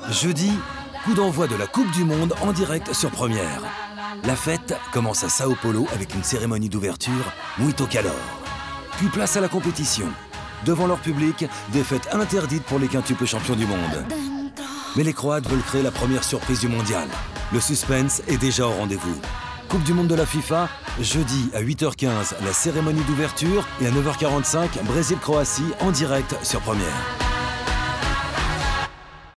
Jeudi, coup d'envoi de la Coupe du Monde en direct sur Première. La fête commence à Sao Paulo avec une cérémonie d'ouverture muito calor. Puis place à la compétition. Devant leur public, défaite interdite pour les quintuples champions du monde. Mais les Croates veulent créer la première surprise du mondial. Le suspense est déjà au rendez-vous. Coupe du monde de la FIFA, jeudi à 8h15, la cérémonie d'ouverture et à 9h45, Brésil-Croatie en direct sur Première.